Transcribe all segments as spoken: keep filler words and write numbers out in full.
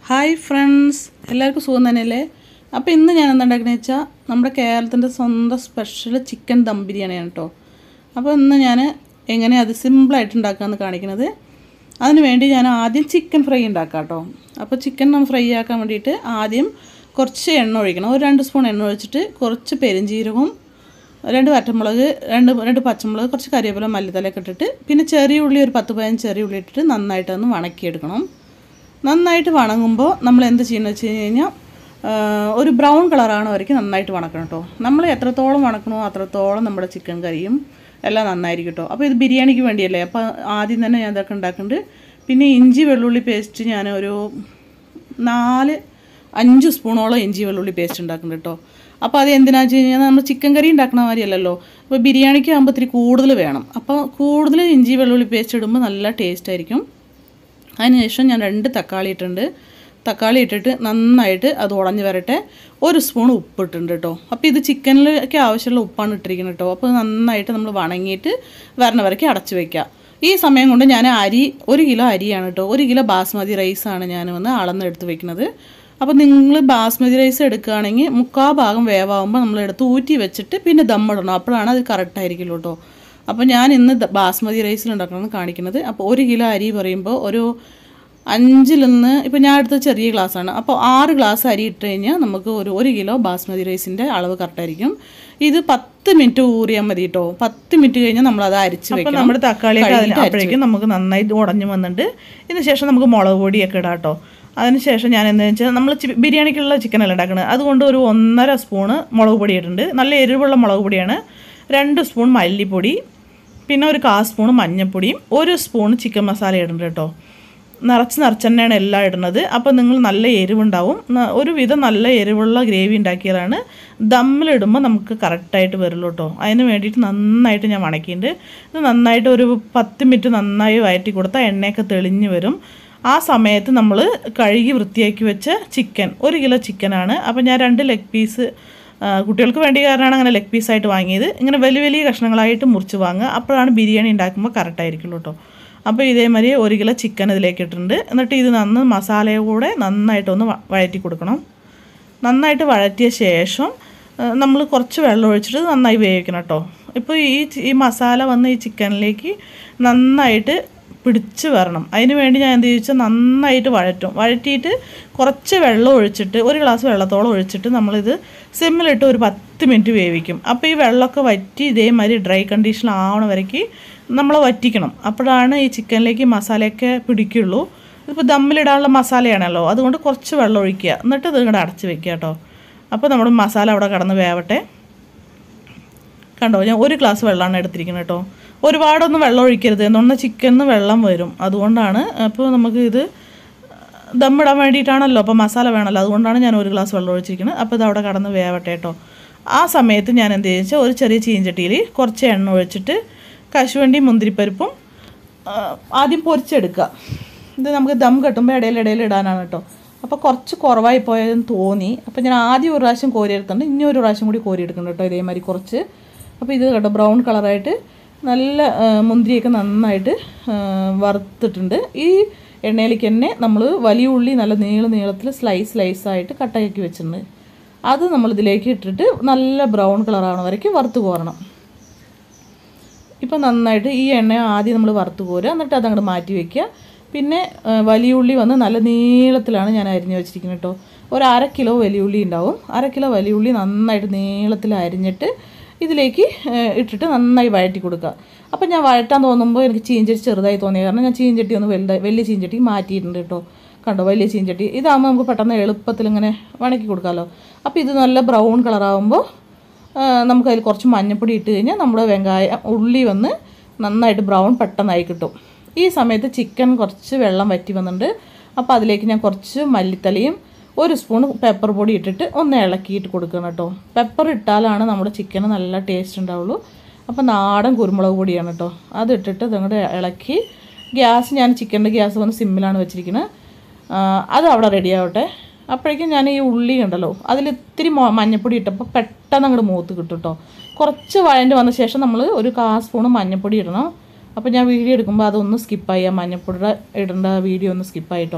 Hi friends, എല്ലാവർക്കും സുഖം തന്നെയല്ലേ? അപ്പോൾ ഇന്ന് ഞാൻ എന്താ ഉണ്ടാക്കുന്നത് വെച്ചാൽ നമ്മുടെ കേരളത്തിൻ്റെ സ്വന്തം സ്പെഷ്യൽ ചിക്കൻ ദം ബിരിയാണിയാണ് കേട്ടോ. അപ്പോൾ ഇന്ന് ഞാൻ എങ്ങനെയാണ് അത് സിമ്പിളായിട്ട് ഉണ്ടാക്കാമെന്ന് കാണിക്കുന്നത്. അതിന് വേണ്ടി ഞാൻ ആദ്യം ചിക്കൻ ഫ്രൈ ഉണ്ടാക്കാം കേട്ടോ. അപ്പോൾ ചിക്കൻ നമ്മൾ ഫ്രൈ ആക്കാൻ വേണ്ടിയിട്ട് ആദ്യം കുറച്ച് എണ്ണ ഒഴിക്കണം. ഒരു രണ്ട് സ്പൂൺ എണ്ണ ഒഴിച്ചിട്ട് കുറച്ച് പെരുംജീരകവും രണ്ട് വറ്റമുളക് രണ്ട് രണ്ട് പച്ചമുളക് കുറച്ച് കറിവേപ്പില മല്ലിത്തലയൊക്കെ ഇട്ടിട്ട് പിന്നെ ചെറിയ ഉള്ളി ഒരു പത്ത് പതിനഞ്ച് ചെറിയ ഉള്ളി ഇട്ടിട്ട് നന്നായിട്ടൊന്ന് വണക്കിയെടുക്കണം. നന്നായിട്ട് വണങ്ങുമ്പോൾ നമ്മൾ എന്ത് ചെയ്യണമെന്ന് വെച്ച് കഴിഞ്ഞാൽ ഒരു ബ്രൗൺ കളറാണ് വരയ്ക്ക് നന്നായിട്ട് വണക്കണം കേട്ടോ. നമ്മൾ എത്രത്തോളം വണക്കണോ അത്രത്തോളം നമ്മുടെ ചിക്കൻ കറിയും എല്ലാം നന്നായിരിക്കും കേട്ടോ. അപ്പോൾ ഇത് ബിരിയാണിക്ക് വേണ്ടിയല്ലേ, അപ്പോൾ ആദ്യം തന്നെ ഞാൻ ഇതൊക്കെ ഉണ്ടാക്കുന്നുണ്ട്. പിന്നെ ഇഞ്ചി വെള്ളുള്ളി പേസ്റ്റ് ഞാൻ ഒരു നാല് അഞ്ച് സ്പൂണോളം ഇഞ്ചി വെള്ളുള്ളി പേസ്റ്റ് ഉണ്ടാക്കുന്നുണ്ട് കേട്ടോ. അപ്പോൾ അത് എന്തിനാണെന്ന് വെച്ച് കഴിഞ്ഞാൽ നമ്മൾ ചിക്കൻ കറി ഉണ്ടാക്കണ മാതിരിയല്ലല്ലോ, അപ്പോൾ ബിരിയാണിക്ക് ആകുമ്പോൾ ഇത്തിരി കൂടുതൽ വേണം. അപ്പോൾ കൂടുതൽ ഇഞ്ചി വെള്ളുള്ളി പേസ്റ്റ് ഇടുമ്പോൾ നല്ല ടേസ്റ്റ് ആയിരിക്കും. അതിനുശേഷം ഞാൻ രണ്ട് തക്കാളി ഇട്ടിട്ടുണ്ട്. തക്കാളി ഇട്ടിട്ട് നന്നായിട്ട് അത് ഉടഞ്ഞ് വരട്ടെ. ഒരു സ്പൂൺ ഉപ്പ് ഇട്ടിട്ടുണ്ട് കേട്ടോ. അപ്പോൾ ഇത് ചിക്കനിലേക്ക് ആവശ്യമുള്ള ഉപ്പാണ് ഇട്ടിരിക്കുന്നത് കേട്ടോ. അപ്പോൾ നന്നായിട്ട് നമ്മൾ വണങ്ങിയിട്ട് വരണ വരയ്ക്ക് അടച്ച് വയ്ക്കുക. ഈ സമയം കൊണ്ട് ഞാൻ അരി ഒരു കിലോ അരിയാണ് കേട്ടോ, ഒരു കിലോ ബാസ്മതി റൈസാണ് ഞാൻ വന്ന് അളന്നെടുത്ത് വെക്കുന്നത്. അപ്പോൾ നിങ്ങൾ ബാസ്മതി റൈസ് എടുക്കുകയാണെങ്കിൽ മുക്കാൽ ഭാഗം വേവാകുമ്പോൾ നമ്മളെടുത്ത് ഊറ്റി വെച്ചിട്ട് പിന്നെ ദമ്മിടണം, അപ്പോഴാണ് അത് കറക്റ്റായിരിക്കുള്ളൂ കേട്ടോ. അപ്പോൾ ഞാൻ ഇന്ന് ബാസ്മതി റൈസിലുണ്ടാക്കണമെന്ന് കാണിക്കുന്നത്. അപ്പോൾ ഒരു കിലോ അരി പറയുമ്പോൾ ഒരു അഞ്ചിൽ നിന്ന് ഇപ്പോൾ ഞാൻ എടുത്ത ചെറിയ ഗ്ലാസ്സാണ്, അപ്പോൾ ആറ് ഗ്ലാസ് അരി ഇട്ട് കഴിഞ്ഞാൽ നമുക്ക് ഒരു ഒരു കിലോ ബാസ്മതി റൈസിൻ്റെ അളവ് കറക്റ്റായിരിക്കും. ഇത് പത്ത് മിനിറ്റ് ഊറിയാൽ മതി കേട്ടോ. പത്ത് മിനിറ്റ് കഴിഞ്ഞാൽ നമ്മളത് അരിച്ച് വെക്കണം. നമ്മുടെ തക്കാളി അപ്പോഴേക്കും നമുക്ക് നന്നായിട്ട് ഉടഞ്ഞു വന്നിട്ട് ഇതിന് ശേഷം നമുക്ക് മുളക് പൊടിയൊക്കെ ഇടാം കേട്ടോ. അതിനുശേഷം ഞാൻ എന്താണെന്ന് വെച്ചാൽ നമ്മൾ ബിരിയാണിക്കുള്ള ചിക്കനല്ല ഉണ്ടാക്കുന്നത്, അതുകൊണ്ട് ഒരു ഒന്നര സ്പൂണ് മുളക് പൊടി ഇട്ടിട്ടുണ്ട്. നല്ല എരിവുള്ള മുളക് പൊടിയാണ്. രണ്ട് സ്പൂൺ മല്ലിപ്പൊടി, പിന്നെ ഒരു കാൽ സ്പൂൺ മഞ്ഞൾപ്പൊടിയും ഒരു സ്പൂൺ ചിക്കൻ മസാല ഇടുന്നുണ്ട് കേട്ടോ. നിറച്ച് നിറച്ച് തന്നെയാണ് എല്ലാം ഇടുന്നത്. അപ്പോൾ നിങ്ങൾ നല്ല എരിവുണ്ടാവും. ഒരുവിധം നല്ല എരിവുള്ള ഗ്രേവി ഉണ്ടാക്കിയതാണ്. ദമ്മിലിടുമ്പോൾ നമുക്ക് കറക്റ്റായിട്ട് വരുള്ളൂ കേട്ടോ. അതിന് വേണ്ടിയിട്ട് നന്നായിട്ട് ഞാൻ വണക്കിയിട്ടുണ്ട്. ഇത് നന്നായിട്ട് ഒരു പത്ത് മിനിറ്റ് നന്നായി വഴറ്റി കൊടുത്താൽ എണ്ണയൊക്കെ തെളിഞ്ഞ് വരും. ആ സമയത്ത് നമ്മൾ കഴുകി വൃത്തിയാക്കി വെച്ച ചിക്കൻ, ഒരു കിലോ ചിക്കനാണ്. അപ്പോൾ ഞാൻ രണ്ട് ലെഗ് പീസ് കുട്ടികൾക്ക് വേണ്ടി കാരണമാണ് അങ്ങനെ ലെഗ് പീസായിട്ട് വാങ്ങിയത്. ഇങ്ങനെ വലിയ വലിയ കഷ്ണങ്ങളായിട്ട് മുറിച്ച് വാങ്ങുക, അപ്പോഴാണ് ബിരിയാണി ഉണ്ടാക്കുമ്പോൾ കറക്റ്റായിരിക്കുള്ളൂ കേട്ടോ. അപ്പോൾ ഇതേമാതിരി ഒരു കിലോ ചിക്കൻ ഇതിലേക്ക് ഇട്ടിട്ടുണ്ട്. എന്നിട്ട് ഇത് നന്ന് മസാലയുടെ കൂടെ നന്നായിട്ടൊന്ന് വഴറ്റി കൊടുക്കണം. നന്നായിട്ട് വഴറ്റിയ ശേഷം നമ്മൾ കുറച്ച് വെള്ളം ഒഴിച്ചിട്ട് നന്നായി വേവിക്കണം കേട്ടോ. ഇപ്പോൾ ഈ ഈ മസാല വന്ന് ഈ ചിക്കനിലേക്ക് നന്നായിട്ട് പിടിച്ച് വരണം. അതിന് വേണ്ടി ഞാൻ എന്ത് ചോദിച്ചാൽ നന്നായിട്ട് വഴറ്റും. വഴറ്റിയിട്ട് കുറച്ച് വെള്ളം ഒഴിച്ചിട്ട് ഒരു ഗ്ലാസ് വെള്ളത്തോളം ഒഴിച്ചിട്ട് നമ്മളിത് സിമ്മിലിട്ട് ഒരു പത്ത് മിനിറ്റ് വേവിക്കും. അപ്പോൾ ഈ വെള്ളമൊക്കെ വറ്റി ഇതേമാതിരി ഡ്രൈ കണ്ടീഷൻ ആവണ വരയ്ക്ക് നമ്മൾ വറ്റിക്കണം. അപ്പോഴാണ് ഈ ചിക്കനിലേക്ക് മസാലയൊക്കെ പിടിക്കുള്ളൂ. ഇതിപ്പോൾ ദമ്മിലിടാനുള്ള മസാലയാണല്ലോ, അതുകൊണ്ട് കുറച്ച് വെള്ളം ഒഴിക്കുക, എന്നിട്ട് ഇത് ഇങ്ങോട്ട് അടച്ച് വെക്കുക കേട്ടോ. അപ്പോൾ നമ്മുടെ മസാല അവിടെ കടന്ന് വേവട്ടെ. കണ്ടോ, ഞാൻ ഒരു ഗ്ലാസ് വെള്ളമാണ് എടുത്തിരിക്കുന്നത് കേട്ടോ. ഒരുപാടൊന്നും വെള്ളം ഒഴിക്കരുത്, എന്നാൽ ചിക്കനിൽ വെള്ളം വരും, അതുകൊണ്ടാണ്. അപ്പോൾ നമുക്ക് ഇത് ദമ്മിടാൻ വേണ്ടിയിട്ടാണല്ലോ, അപ്പോൾ മസാല വേണമല്ലോ, അതുകൊണ്ടാണ് ഞാൻ ഒരു ഗ്ലാസ് വെള്ളം ഒഴിച്ചിരിക്കുന്നത്. അപ്പോൾ ഇത് അവിടെ കടന്ന് വേവട്ടെ കേട്ടോ. ആ സമയത്ത് ഞാൻ എന്ത് ചെയ്യുക വെച്ചാൽ ഒരു ചെറിയ ചീഞ്ചട്ടിയിൽ കുറച്ച് എണ്ണ ഒഴിച്ചിട്ട് കശുവണ്ടി മുന്തിരിപ്പരിപ്പും ആദ്യം പൊരിച്ചെടുക്കുക. ഇത് നമുക്ക് ദം കെട്ടുമ്പോൾ ഇടയിൽ ഇടയിൽ ഇടാനാണ് കേട്ടോ. അപ്പോൾ കുറച്ച് കുറവായി പോയതെന്ന് തോന്നി, അപ്പോൾ ഞാൻ ആദ്യം ഒരു പ്രാവശ്യം കോരി എടുക്കുന്നുണ്ട്, ഇനി ഒരു പ്രാവശ്യം കൂടി കോരി എടുക്കുന്നുണ്ട് കേട്ടോ, ഇതേമാതിരി കുറച്ച്. അപ്പോൾ ഇത് കേട്ടോ ബ്രൗൺ കളറായിട്ട് നല്ല മുന്തിരിയൊക്കെ നന്നായിട്ട് വറുത്തിട്ടുണ്ട്. ഈ എണ്ണയിലേക്ക് തന്നെ നമ്മൾ വലിയ ഉള്ളി നല്ല നീള നീളത്തിൽ സ്ലൈസ് സ്ലൈസായിട്ട് കട്ടാക്കി വെച്ചിട്ടുണ്ട്. അത് നമ്മളിതിലേക്ക് ഇട്ടിട്ട് നല്ല ബ്രൗൺ കളറാവണ വരയ്ക്ക് വറുത്ത് കോരണം. ഇപ്പോൾ നന്നായിട്ട് ഈ എണ്ണ ആദ്യം നമ്മൾ വറുത്ത് കോരുക, എന്നിട്ട് അതങ്ങോട്ട് മാറ്റി വയ്ക്കുക. പിന്നെ വലിയ ഉള്ളി വന്ന് നല്ല നീളത്തിലാണ് ഞാൻ അരിഞ്ഞ് വെച്ചിരിക്കുന്നത് കേട്ടോ. ഒരു അര കിലോ വലിയ ഉള്ളി ഉണ്ടാവും. അര കിലോ വലിയ ഉള്ളി നന്നായിട്ട് നീളത്തിൽ അരിഞ്ഞിട്ട് ഇതിലേക്ക് ഇട്ടിട്ട് നന്നായി വഴറ്റി കൊടുക്കുക. അപ്പോൾ ഞാൻ വഴറ്റാൻ തോന്നുമ്പോൾ എനിക്ക് ചീഞ്ചട്ടി ചെറുതായി തോന്നിയ കാരണം ഞാൻ ചീഞ്ചട്ടി ഒന്ന് വലുതായി വലിയ ചീഞ്ചട്ടി മാറ്റിയിട്ടുണ്ട് കേട്ടോ. കണ്ടോ, വലിയ ചീഞ്ചട്ടി ഇതാകുമ്പോൾ നമുക്ക് പെട്ടെന്ന് എളുപ്പത്തിൽ ഇങ്ങനെ വണക്കി കൊടുക്കാമല്ലോ. അപ്പോൾ ഇത് നല്ല ബ്രൗൺ കളറാകുമ്പോൾ നമുക്കതിൽ കുറച്ച് മഞ്ഞൾപ്പൊടി ഇട്ട് കഴിഞ്ഞാൽ നമ്മുടെ വെങ്കായം ഉള്ളി വന്ന് നന്നായിട്ട് ബ്രൗൺ പെട്ടെന്നായി കിട്ടും. ഈ സമയത്ത് ചിക്കൻ കുറച്ച് വെള്ളം വറ്റി വന്നിട്ടുണ്ട്. അപ്പോൾ അതിലേക്ക് ഞാൻ കുറച്ച് മല്ലിത്തലയും ഒരു സ്പൂൺ പെപ്പർ പൊടി ഇട്ടിട്ട് ഒന്ന് ഇളക്കിയിട്ട് കൊടുക്കണം കേട്ടോ. പെപ്പർ ഇട്ടാലാണ് നമ്മുടെ ചിക്കന് നല്ല ടേസ്റ്റ് ഉണ്ടാവുള്ളൂ. അപ്പോൾ നാടൻ കുരുമുളക് പൊടിയാണ് കേട്ടോ, അതിട്ടിട്ട് ഇതങ്ങോട്ട് ഇളക്കി ഗ്യാസ് ഞാൻ ചിക്കൻ്റെ ഗ്യാസ് വന്ന് സിമ്മിലാണ് വെച്ചിരിക്കുന്നത്. അത് അവിടെ റെഡി ആവട്ടെ. അപ്പോഴേക്കും ഞാൻ ഈ ഉള്ളി ഉണ്ടല്ലോ അതിൽ ഇത്തിരി മഞ്ഞൾപ്പൊടി ഇട്ടപ്പോൾ പെട്ടെന്ന് അങ്ങോട്ട് മൂത്ത് കിട്ടും കേട്ടോ. കുറച്ച് വഴണ്ട് വന്ന ശേഷം നമ്മൾ ഒരു കാൽ സ്പൂണ് മഞ്ഞൾപ്പൊടി ഇടണം. അപ്പോൾ ഞാൻ വീഡിയോ എടുക്കുമ്പോൾ അതൊന്ന് സ്കിപ്പായി, ആ മഞ്ഞൾപ്പൊടിയുടെ ഇടേണ്ട വീഡിയോ ഒന്ന് സ്കിപ്പായിട്ടോ.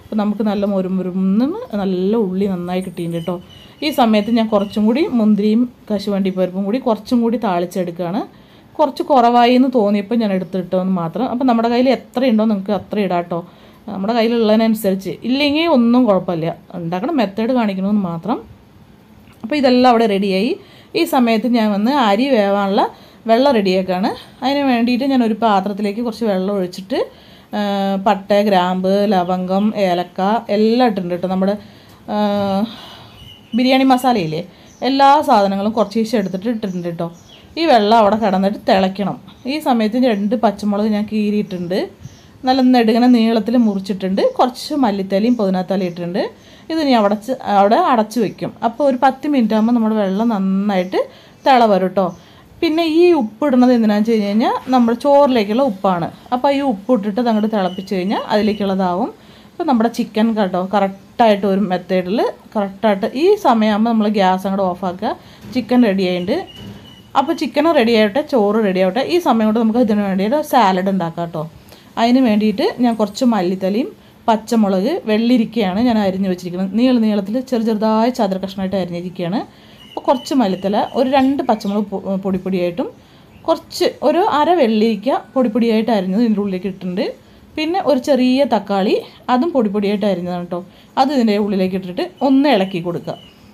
അപ്പോൾ നമുക്ക് നല്ല മുരുമുരുന്ന് നല്ല ഉള്ളി നന്നായി കിട്ടിയിട്ടുണ്ട് കേട്ടോ. ഈ സമയത്ത് ഞാൻ കുറച്ചും കൂടി മുന്തിരിയും കശുവണ്ടി പരിപ്പും കൂടി കുറച്ചും കൂടി താളിച്ചെടുക്കുകയാണ്. കുറച്ച് കുറവായി എന്ന് തോന്നിയപ്പോൾ ഞാൻ എടുത്തിട്ടോന്ന് മാത്രം. അപ്പോൾ നമ്മുടെ കയ്യിൽ എത്ര ഉണ്ടോ നിങ്ങൾക്ക് അത്ര ഇടാം കേട്ടോ, നമ്മുടെ കയ്യിലുള്ളതിനനുസരിച്ച്. ഇല്ലെങ്കിൽ ഒന്നും കുഴപ്പമില്ല, ഉണ്ടാക്കണ മെത്തേഡ് കാണിക്കണമെന്ന് മാത്രം. അപ്പോൾ ഇതെല്ലാം അവിടെ റെഡിയായി. ഈ സമയത്ത് ഞാൻ വന്ന് അരി വേവാനുള്ള വെള്ളം റെഡിയാക്കാണ്. അതിന് വേണ്ടിയിട്ട് ഞാൻ ഒരു പാത്രത്തിലേക്ക് കുറച്ച് വെള്ളം ഒഴിച്ചിട്ട് പട്ട, ഗ്രാമ്പ്, ലവംഗം, ഏലക്ക എല്ലാം ഇട്ടിട്ടുണ്ട് കേട്ടോ. നമ്മുടെ ബിരിയാണി മസാലയില്ലേ, എല്ലാ സാധനങ്ങളും കുറച്ച് ശേഷം എടുത്തിട്ട് ഇട്ടിട്ടുണ്ട് കേട്ടോ. ഈ വെള്ളം അവിടെ കിടന്നിട്ട് തിളയ്ക്കണം. ഈ സമയത്ത് രണ്ട് പച്ചമുളക് ഞാൻ കീറിയിട്ടുണ്ട്, നല്ല നെടുങ്ങനെ നീളത്തിൽ മുറിച്ചിട്ടുണ്ട്. കുറച്ച് മല്ലിത്തലയും പുതിനത്തലയും ഇട്ടിട്ടുണ്ട്. ഇത് ഇനി അടച്ച് അവിടെ അടച്ച് വയ്ക്കും. അപ്പോൾ ഒരു പത്ത് മിനിറ്റ് ആകുമ്പോൾ നമ്മുടെ വെള്ളം നന്നായിട്ട് തിള വരും കേട്ടോ. പിന്നെ ഈ ഉപ്പ് ഇടുന്നത് എന്തിനാണെന്ന് വെച്ച് കഴിഞ്ഞ് കഴിഞ്ഞാൽ നമ്മുടെ ചോറിലേക്കുള്ള ഉപ്പാണ്. അപ്പോൾ ഈ ഉപ്പ് ഇട്ടിട്ട് അങ്ങോട്ട് തിളപ്പിച്ച് കഴിഞ്ഞാൽ അതിലേക്കുള്ളതാവും. അപ്പോൾ നമ്മുടെ ചിക്കൻ കേട്ടോ കറക്റ്റായിട്ട് ഒരു മെത്തേഡിൽ കറക്റ്റായിട്ട് ഈ സമയമാകുമ്പോൾ നമ്മൾ ഗ്യാസ് അങ്ങോട്ട് ഓഫാക്കുക. ചിക്കൻ റെഡി ആയിട്ടുണ്ട്. അപ്പോൾ ചിക്കനും റെഡി ആവട്ടെ, ചോറ് റെഡി ആവട്ടെ. ഈ സമയം കൊണ്ട് നമുക്ക് ഇതിന് വേണ്ടിയിട്ട് സാലഡ് ഉണ്ടാക്കാം കേട്ടോ. അതിന് വേണ്ടിയിട്ട് ഞാൻ കുറച്ച് മല്ലിത്തലയും പച്ചമുളക് വെള്ളിരിക്കയാണ് ഞാൻ അരിഞ്ഞ് വെച്ചിരിക്കുന്നത്. നീള നീളത്തിൽ ചെറു ചെറുതായി ചതുര കഷ്ണമായിട്ട് അരിഞ്ഞിരിക്കുകയാണ്. അപ്പോൾ കുറച്ച് മല്ലിത്തല, ഒരു രണ്ട് പച്ചമുളക് പൊടിപ്പൊടിയായിട്ടും കുറച്ച് ഒരു അര വെള്ളിരിക്ക പൊടിപ്പൊടിയായിട്ട് അരിഞ്ഞത് ഇതിൻ്റെ ഉള്ളിലേക്ക് ഇട്ടിട്ടുണ്ട്. പിന്നെ ഒരു ചെറിയ തക്കാളി, അതും പൊടിപ്പൊടിയായിട്ട് അരിഞ്ഞതാണ് കേട്ടോ. അത് ഇതിൻ്റെ ഉള്ളിലേക്ക് ഇട്ടിട്ട് ഒന്ന് ഇളക്കി കൊടുക്കുക.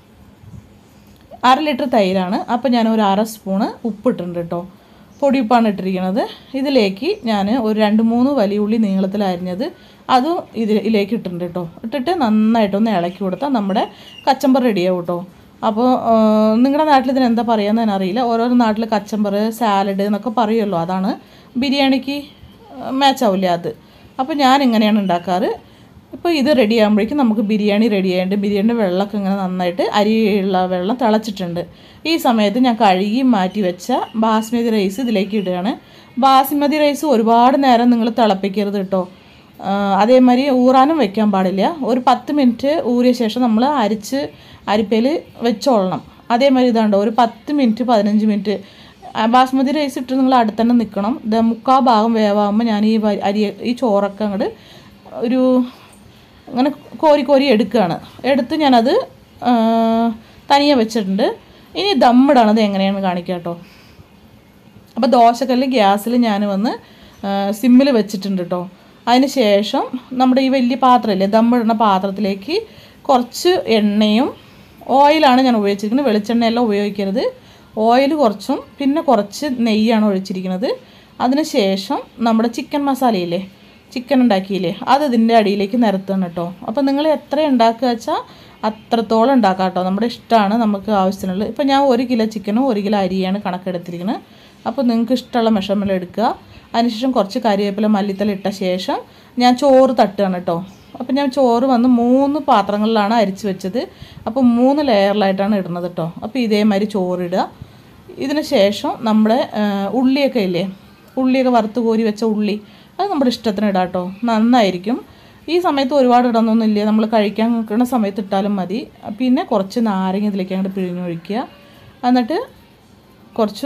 അര ലിറ്റർ തൈരാണ്. അപ്പോൾ ഞാൻ ഒരു അര സ്പൂണ് ഉപ്പിട്ടുണ്ട് കേട്ടോ, പൊടി ഉപ്പാണ് ഇട്ടിരിക്കുന്നത്. ഇതിലേക്ക് ഞാൻ ഒരു രണ്ട് മൂന്ന് വലിയ ഉള്ളി നീളത്തിൽ അരിഞ്ഞത് അതും ഇതിലേക്ക് ഇട്ടിട്ടുണ്ട് കേട്ടോ. ഇട്ടിട്ട് നന്നായിട്ടൊന്ന് ഇളക്കി കൊടുത്താൽ നമ്മുടെ കച്ചമ്പർ റെഡിയാവും കേട്ടോ. അപ്പോൾ നിങ്ങളുടെ നാട്ടിൽ ഇതിന് എന്താ പറയുകയെന്ന് ഞാൻ അറിയില്ല. ഓരോരോ നാട്ടിൽ കച്ചമ്പർ, സാലഡ് എന്നൊക്കെ പറയുമല്ലോ, അതാണ് ബിരിയാണിക്ക് മാച്ച് ആവില്ല അത്. അപ്പോൾ ഞാൻ ഇങ്ങനെയാണ് ഉണ്ടാക്കാറ്. ഇപ്പോൾ ഇത് റെഡി ആകുമ്പോഴേക്കും നമുക്ക് ബിരിയാണി റെഡി ആയിട്ടുണ്ട്. ബിരിയാണിയുടെ വെള്ളമൊക്കെ ഇങ്ങനെ നന്നായിട്ട് അരിയുള്ള വെള്ളം തിളച്ചിട്ടുണ്ട്. ഈ സമയത്ത് ഞാൻ കഴുകി മാറ്റി വെച്ച ബാസ്മതി റൈസ് ഇതിലേക്ക് ഇടുകയാണ്. ബാസ്മതി റൈസ് ഒരുപാട് നേരം നിങ്ങൾ തിളപ്പിക്കരുത് കേട്ടോ. അതേമാതിരി ഊറാനും വെക്കാൻ പാടില്ല. ഒരു പത്ത് മിനിറ്റ് ഊറിയ ശേഷം നമ്മൾ അരിച്ച് അരിപ്പയിൽ വെച്ചോളണം. അതേമാതിരി ഇതാണ്ടോ ഒരു പത്ത് മിനിറ്റ് പതിനഞ്ച് മിനിറ്റ് ബാസ്മതി റൈസ് ഇട്ട് നിങ്ങൾ അടുത്ത് തന്നെ നിൽക്കണം. ഇത് മുക്കാൽ ഭാഗം വേവാകുമ്പോൾ ഞാൻ ഈ അരി ഈ ചോറൊക്കെ അങ്ങോട്ട് ഒരു അങ്ങനെ കോരി കോരി എടുക്കുകയാണ്. എടുത്ത് ഞാനത് തനിയെ വെച്ചിട്ടുണ്ട്. ഇനി ദമ്മിടണത് എങ്ങനെയാണെന്ന് കാണിക്കാം കേട്ടോ. അപ്പോൾ ദോശക്കല്ല് ഗ്യാസിൽ ഞാൻ വന്ന് സിമ്മിൽ വെച്ചിട്ടുണ്ട് കേട്ടോ. അതിന് ശേഷം നമ്മുടെ ഈ വലിയ പാത്രമില്ലേ, ദമ്മിടുന്ന പാത്രത്തിലേക്ക് കുറച്ച് എണ്ണയും ഓയിലാണ് ഞാൻ ഉപയോഗിച്ചിരിക്കുന്നത്. വെളിച്ചെണ്ണയെല്ലാം ഉപയോഗിക്കരുത്. ഓയിൽ കുറച്ചും പിന്നെ കുറച്ച് നെയ്യാണ് ഒഴിച്ചിരിക്കുന്നത്. അതിന് ശേഷം നമ്മുടെ ചിക്കൻ മസാലയില്ലേ, ചിക്കൻ ഉണ്ടാക്കിയില്ലേ, അത് ഇതിൻ്റെ അടിയിലേക്ക് നിരത്തണം കേട്ടോ. അപ്പോൾ നിങ്ങൾ എത്ര ഉണ്ടാക്കുക വെച്ചാൽ അത്രത്തോളം ഉണ്ടാക്കാം കേട്ടോ. നമ്മുടെ ഇഷ്ടമാണ്, നമുക്ക് ആവശ്യത്തിനുള്ളത്. ഇപ്പോൾ ഞാൻ ഒരു കിലോ ചിക്കനും ഒരു കിലോ അരിയാണ് കണക്കെടുത്തിരിക്കുന്നത്. അപ്പോൾ നിങ്ങൾക്ക് ഇഷ്ടമുള്ള മെഷർമെൻറ്റ് എടുക്കുക. അതിനുശേഷം കുറച്ച് കറിവേപ്പില മല്ലിത്തല ഇട്ട ശേഷം ഞാൻ ചോറ് തട്ടുകയാണ് കേട്ടോ. അപ്പോൾ ഞാൻ ചോറ് വന്ന് മൂന്ന് പാത്രങ്ങളിലാണ് അരിച്ച് വെച്ചത്. അപ്പോൾ മൂന്ന് ലെയറിലായിട്ടാണ് ഇടുന്നത് കേട്ടോ. അപ്പോൾ ഇതേമാതിരി ചോറിടുക. ഇതിന് ശേഷം നമ്മുടെ ഉള്ളിയൊക്കെ ഇല്ലേ, ഉള്ളിയൊക്കെ വറുത്ത് കോരി വെച്ച ഉള്ളി, അത് നമ്മുടെ ഇഷ്ടത്തിന് ഇടാം കേട്ടോ, നന്നായിരിക്കും. ഈ സമയത്ത് ഒരുപാട് ഇടണമെന്നൊന്നുമില്ല, നമ്മൾ കഴിക്കാൻ നിൽക്കുന്ന സമയത്ത് ഇട്ടാലും മതി. പിന്നെ കുറച്ച് നാരങ്ങ ഇതിലേക്ക് അങ്ങോട്ട് പിഴിഞ്ഞൊഴിക്കുക. എന്നിട്ട് കുറച്ച്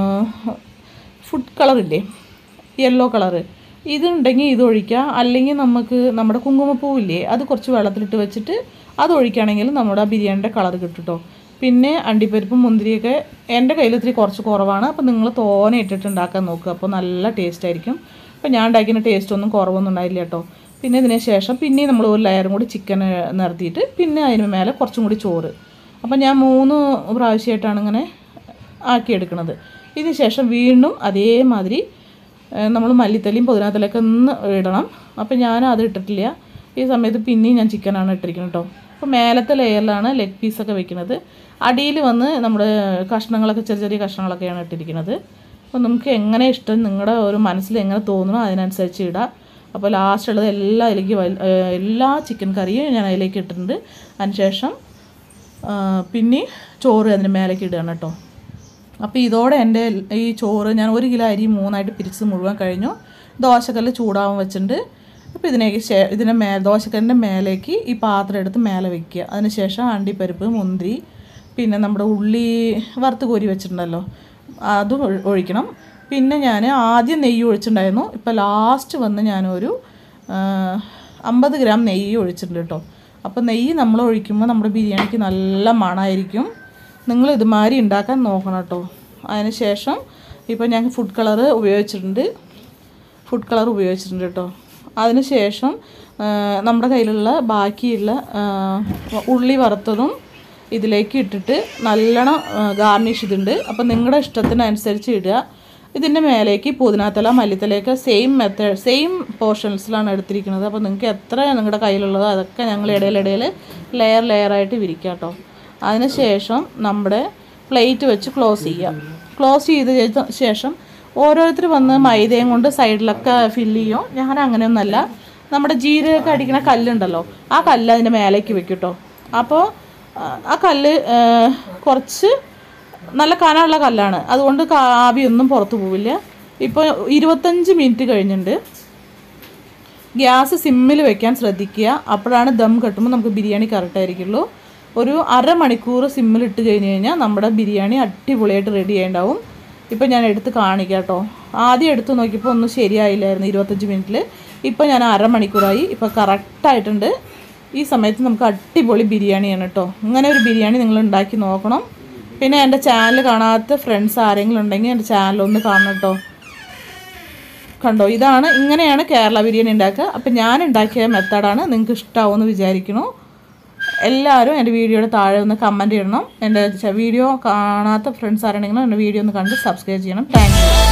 ഫുഡ് കളറില്ലേ, യെല്ലോ കളറ്, ഇതുണ്ടെങ്കിൽ ഇത് ഒഴിക്കുക. അല്ലെങ്കിൽ നമുക്ക് നമ്മുടെ കുങ്കുമപ്പൂവില്ലേ, അത് കുറച്ച് വെള്ളത്തിലിട്ട് വെച്ചിട്ട് അത് ഒഴിക്കുകയാണെങ്കിൽ നമ്മുടെ ബിരിയാണിയുടെ കളർ കിട്ടും കേട്ടോ. പിന്നെ അണ്ടിപ്പരിപ്പും മുന്തിരിയൊക്കെ എൻ്റെ കയ്യിൽ ഇത്തിരി കുറച്ച് കുറവാണ്. അപ്പോൾ നിങ്ങൾ തോനെ ഇട്ടിട്ട് ഉണ്ടാക്കാൻ നോക്കുക, അപ്പോൾ നല്ല ടേസ്റ്റ് ആയിരിക്കും. അപ്പോൾ ഞാൻ ഉണ്ടാക്കിയ ടേസ്റ്റ് ഒന്നും കുറവൊന്നും ഉണ്ടായില്ല കേട്ടോ. പിന്നെ ഇതിന് ശേഷം പിന്നെയും നമ്മൾ ഒരു ലെയറും കൂടി ചിക്കൻ നിരത്തിയിട്ട് പിന്നെ അതിന് മേലെ കുറച്ചും കൂടി ചോറ്. അപ്പോൾ ഞാൻ മൂന്ന് പ്രാവശ്യമായിട്ടാണ് ഇങ്ങനെ ആക്കിയെടുക്കുന്നത്. ഇതിന് ശേഷം വീണ്ടും അതേമാതിരി നമ്മൾ മല്ലിത്തലയും പുതിനത്തലയൊക്കെ ഒന്ന് ഇടണം. അപ്പോൾ ഞാൻ അത് ഇട്ടിട്ടില്ല. ഈ സമയത്ത് പിന്നെയും ഞാൻ ചിക്കനാണ് ഇട്ടിരിക്കുന്നത് കേട്ടോ. അപ്പോൾ മേലത്തെ ലെയറിലാണ് ലെഗ് പീസൊക്കെ വെക്കുന്നത്. അടിയിൽ വന്ന് നമ്മുടെ കഷ്ണങ്ങളൊക്കെ ചെറിയ ചെറിയ കഷ്ണങ്ങളൊക്കെയാണ് ഇട്ടിരിക്കുന്നത്. അപ്പോൾ നമുക്ക് എങ്ങനെ ഇഷ്ടം, നിങ്ങളുടെ ഒരു മനസ്സിൽ എങ്ങനെ തോന്നണോ അതിനനുസരിച്ച് ഇടാം. അപ്പോൾ ലാസ്റ്റ് ഉള്ളത് എല്ലാം അതിലേക്ക് എല്ലാ ചിക്കൻ കറിയും ഞാൻ അതിലേക്ക് ഇട്ടിട്ടുണ്ട്. അതിനുശേഷം പിന്നെ ചോറ് അതിന് മേലേക്ക് ഇടുകയാണ് കേട്ടോ. അപ്പോൾ ഇതോടെ എൻ്റെ ഈ ചോറ് ഞാൻ ഒരു കിലോ അരി മൂന്നായിട്ട് പിരിച്ചത് മുഴുവൻ കഴിഞ്ഞു. ദോശക്കല്ല് ചൂടാവാൻ വെച്ചിട്ടുണ്ട്. അപ്പോൾ ഇതിനേക്ക് ശേ ഇതിൻ്റെ മേ ദോശക്കല്ലിൻ്റെ മേലേക്ക് ഈ പാത്രം എടുത്ത് മേലെ വയ്ക്കുക. അതിനുശേഷം അണ്ടിപ്പരിപ്പ്, മുന്തിരി, പിന്നെ നമ്മുടെ ഉള്ളി വറുത്ത് കോരി വെച്ചിട്ടുണ്ടല്ലോ അതും ഒഴിക്കണം. പിന്നെ ഞാൻ ആദ്യം നെയ്യ് ഒഴിച്ചിട്ടുണ്ടായിരുന്നു. ഇപ്പോൾ ലാസ്റ്റ് വന്ന് ഞാനൊരു അമ്പത് ഗ്രാം നെയ്യ് ഒഴിച്ചിട്ടുണ്ട് കേട്ടോ. അപ്പോൾ നെയ്യ് നമ്മൾ ഒഴിക്കുമ്പോൾ നമ്മുടെ ബിരിയാണിക്ക് നല്ല മണമായിരിക്കും. നിങ്ങൾ ഇതുമാതിരി ഉണ്ടാക്കാൻ നോക്കണം കേട്ടോ. അതിന് ശേഷം ഇപ്പോൾ ഞാൻ ഫുഡ് കളർ ഉപയോഗിച്ചിട്ടുണ്ട് ഫുഡ് കളർ ഉപയോഗിച്ചിട്ടുണ്ട് കേട്ടോ. അതിന് ശേഷം നമ്മുടെ കയ്യിലുള്ള ബാക്കിയുള്ള ഉള്ളി വറുത്തതും ഇതിലേക്ക് ഇട്ടിട്ട് നല്ലോണം ഗാർണിഷ് ചെയ്തിട്ടുണ്ട്. അപ്പോൾ നിങ്ങളുടെ ഇഷ്ടത്തിനനുസരിച്ച് ഇടുക. ഇതിൻ്റെ മേലേക്ക് പുതിനാത്തല മല്ലിത്തലയൊക്കെ സെയിം മെത്തേഡ് സെയിം പോർഷൻസിലാണ് എടുത്തിരിക്കുന്നത്. അപ്പോൾ നിങ്ങൾക്ക് എത്ര നിങ്ങളുടെ കയ്യിലുള്ളതോ അതൊക്കെ ഞങ്ങൾ ഇടയിലിടയിൽ ലെയർ ലെയറായിട്ട് വിരിക്കുക കേട്ടോ. അതിന് ശേഷം നമ്മുടെ പ്ലേറ്റ് വെച്ച് ക്ലോസ് ചെയ്യുക. ക്ലോസ് ചെയ്ത ശേഷം ഓരോരുത്തർ വന്ന് മൈദയും കൊണ്ട് സൈഡിലൊക്കെ ഫില്ല് ചെയ്യും. ഞാൻ അങ്ങനെയൊന്നുമല്ല, നമ്മുടെ ജീരകമൊക്കെ അടിക്കുന്ന കല്ലുണ്ടല്ലോ, ആ കല്ല് അതിൻ്റെ മേലേക്ക് വെക്കും കേട്ടോ. അപ്പോൾ ആ കല്ല് കുറച്ച് നല്ല കനമുള്ള കല്ലാണ്, അതുകൊണ്ട് ആവിയൊന്നും പുറത്ത് പോവില്ല. ഇപ്പോൾ ഇരുപത്തഞ്ച് മിനിറ്റ് കഴിഞ്ഞിട്ടുണ്ട്. ഗ്യാസ് സിമ്മിൽ വെക്കാൻ ശ്രദ്ധിക്കുക. അപ്പോഴാണ് ദം കെട്ടുമ്പോൾ നമുക്ക് ബിരിയാണി കറക്റ്റായിരിക്കുള്ളൂ. ഒരു അരമണിക്കൂർ സിമ്മിൽ ഇട്ട് കഴിഞ്ഞ് കഴിഞ്ഞാൽ നമ്മുടെ ബിരിയാണി അടിപൊളിയായിട്ട് റെഡി ആയിട്ടുണ്ടാവും. ഇപ്പോൾ ഞാൻ എടുത്ത് കാണിക്കാം കേട്ടോ. ആദ്യം എടുത്ത് നോക്കിയപ്പോൾ ഒന്നും ശരിയായില്ലായിരുന്നു ഇരുപത്തഞ്ച് മിനിറ്റിൽ. ഇപ്പോൾ ഞാൻ അരമണിക്കൂറായി, ഇപ്പോൾ കറക്റ്റായിട്ടുണ്ട്. ഈ സമയത്ത് നമുക്ക് അടിപൊളി ബിരിയാണിയാണ് കേട്ടോ. ഇങ്ങനെ ഒരു ബിരിയാണി നിങ്ങൾ ഉണ്ടാക്കി നോക്കണം. പിന്നെ എൻ്റെ ചാനൽ കാണാത്ത ഫ്രണ്ട്സ് ആരെങ്കിലും ഉണ്ടെങ്കിൽ എൻ്റെ ചാനലൊന്ന് കാണണം കേട്ടോ. കണ്ടോ, ഇതാണ് ഇങ്ങനെയാണ് കേരള ബിരിയാണി ഉണ്ടാക്കുക. അപ്പം ഞാൻ ഉണ്ടാക്കിയ മെത്തേഡാണ്, നിങ്ങൾക്ക് ഇഷ്ടമാവുമെന്ന് വിചാരിക്കുന്നു. എല്ലാവരും എൻ്റെ വീഡിയോയുടെ താഴെ ഒന്ന് കമൻറ്റ് ചെയ്യണം. എൻ്റെ വീഡിയോ കാണാത്ത ഫ്രണ്ട്സ് ആരെങ്കിലും എൻ്റെ വീഡിയോ ഒന്ന് കണ്ട് സബ്സ്ക്രൈബ് ചെയ്യണം. Thank U.